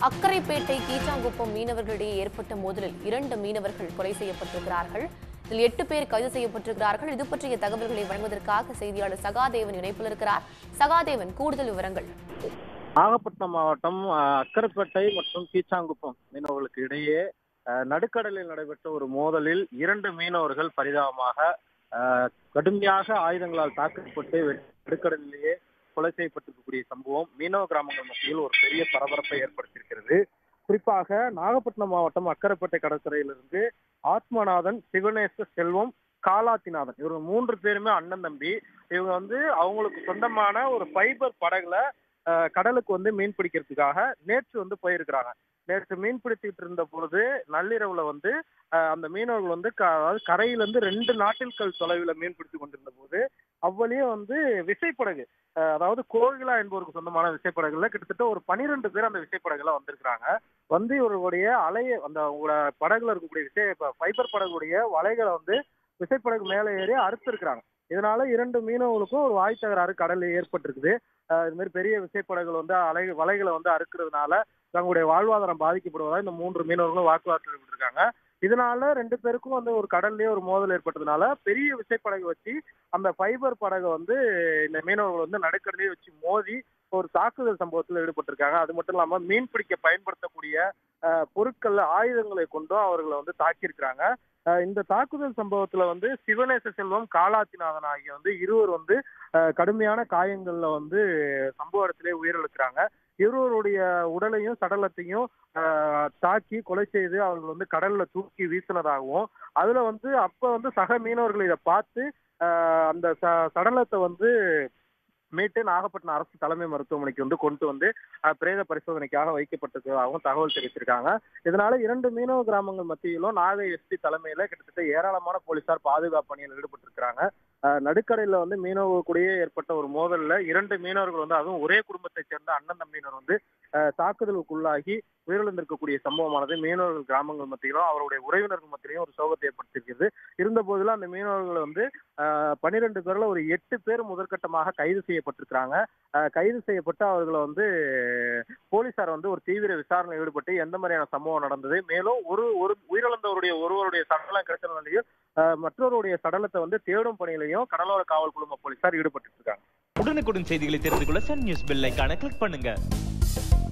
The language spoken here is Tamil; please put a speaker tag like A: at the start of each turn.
A: அக்கரைப்பேட்டை கீச்சாங்குப்பம் மீனவர்களிடையே ஏற்பட்ட மோதலில் 2 மீனவர்கள் கொலை செய்யப்பட்டிருக்கிறார்கள். இதில் 8 பேர் கைது செய்யப்பட்டிருக்கிறார்கள். இது பற்றிய தகவல்களை வழங்குவதற்காக செய்தியாளர் சகாதேவன் இணைப்பில் இருக்கிறார். சகாதேவன், கூடுதல் விவரங்கள்.
B: நாகப்பட்டினம் மாவட்டம் அக்கரைப்பேட்டை மற்றும் கீச்சாங்குப்பம் மீனவர்களுக்கு இடையே நடுக்கடலில் நடைபெற்ற ஒரு மோதலில் 2 மீனவர்கள் பரிதாபமாக கடுமையாக ஆயுதங்களால் தாக்கப்பட்டு நடுக்கடலிலேயே கொலை செய்யப்பட்டிருக்கக்கூடிய சம்பவம் மீனவ கிராமங்கள் மத்தியில் ஒரு பெரிய பரபரப்பை ஏற்படுத்தியிருக்கிறது. குறிப்பாக நாகப்பட்டினம் மாவட்டம் அக்கரைப்பேட்டை கடற்கரையிலிருந்து ஆத்மநாதன், சிவனேச செல்வம், காலாத்திநாதன் இவங்க 3 பேருமே அண்ணன் தம்பி. இவங்க அவங்களுக்கு சொந்தமான ஒரு ஃபைபர் படகுல கடலுக்கு மீன் பிடிக்கிறதுக்காக நேற்று போயிருக்கிறாங்க. நேற்று மீன் பிடித்துட்டு இருந்த பொழுது நள்ளிரவுல அந்த மீனவர்கள் அதாவது கரையிலிருந்து 2 நாட்டில்கள் தொலைவில் மீன் பிடித்து கொண்டிருந்த போது அவ்வளியே விசைப்படகு, அதாவது கோகிலா என்பவருக்கு சொந்தமான விசைப்படகுல கிட்டத்தட்ட ஒரு 12 பேர் அந்த விசைப்படகுல வந்திருக்கிறாங்க. இவர்களுடைய அந்த படகுல இருக்கக்கூடிய ஃபைபர் படகுடைய வலைகளை விசைப்படகு மேலே ஏறி அறுத்திருக்கிறாங்க. இதனால 2 மீனவர்களுக்கும் ஒரு வாய் தகராறு கடலில் ஏற்பட்டிருக்குது. இது மாதிரி பெரிய விசைப்படகுகள் வலைகளை அறுக்கிறதுனால தங்களுடைய வாழ்வாதாரம் பாதிக்கப்படுவதா இந்த 3 மீனவர்களும் வாக்குவாதத்தில் விட்டுருக்காங்க. இதனால 2 பேருக்கும் ஒரு கடல்லே ஒரு மோதல் ஏற்பட்டதுனால பெரிய விசைப்படகு வச்சு அந்த ஃபைபர் படகை இந்த மீனவர்கள் நடுக்கடலே வச்சு மோதி ஒரு தாக்குதல் சம்பவத்தில் ஈடுபட்டிருக்காங்க. அது மட்டும் இல்லாம மீன் பிடிக்க பயன்படுத்தக்கூடிய பொருட்கள், ஆயுதங்களை கொண்டும் அவர்களை தாக்கியிருக்கிறாங்க. இந்த தாக்குதல் சம்பவத்துல சிவனேச செல்வம், காலாத்திநாதன் ஆகிய இருவர் கடுமையான காயங்கள்ல சம்பவ இடத்திலே உயிரிழக்கிறாங்க. இருவருடைய உடலையும் சடலத்தையும் தாக்கி கொலை செய்து அவர்கள் கடல்ல தூக்கி வீசினதாகவும், அதுல அப்ப சக மீனவர்கள் இதை பார்த்து அந்த சடலத்தை மீட்டு நாகப்பட்டினம் அரசு தலைமை மருத்துவமனைக்கு கொண்டு பிரேத பரிசோதனைக்காக வைக்கப்பட்டிருக்கிறதாகவும் தகவல் தெரிவித்திருக்காங்க. இதனால 2 மீனவ கிராமங்கள் மத்தியிலும் நாகை எஸ்பி தலைமையில கிட்டத்தட்ட ஏராளமான போலீசார் பாதுகாப்பு பணியில் ஈடுபட்டிருக்கிறாங்க. நடுக்கரையில மீனவர்களுடைய ஏற்பட்ட ஒரு மோதல்ல 2 மீனவர்கள் அதுவும் ஒரே குடும்பத்தை சேர்ந்த அண்ணன் தம்பியினர் தாக்குதலுக்குள்ளாகி உயிரிழந்திருக்கக்கூடிய சம்பவமானது மீனவர்கள் கிராமங்கள் மத்தியிலும் அவருடைய உறவினர்கள் மத்தியிலும் ஒரு சோகத்தை ஏற்படுத்தியிருக்கிறது. இருந்த போதிலும் அந்த மீனவர்கள் 12 பேர்ல ஒரு 8 பேர் முதற்கட்டமாக கைது செய்யப்பட்டிருக்கிறாங்க. கைது செய்யப்பட்டு அவர்களை போலீசார் ஒரு தீவிர விசாரணை ஈடுபட்டு எந்த மாதிரியான சம்பவம் நடந்தது, மேலும் ஒரு ஒருவருடைய சடலம் கிடைச்ச நிலையில் மற்றவருடைய சடலத்தை தேடும் பணியிலையும் கடலோர காவல் குழும போலீசார் ஈடுபட்டு இருக்காங்க.
C: உடனுக்குடன் செய்திகளை தெரிந்து கொள்ள சன் நியூஸ் பெல் ஐகானை கிளிக் பண்ணுங்க.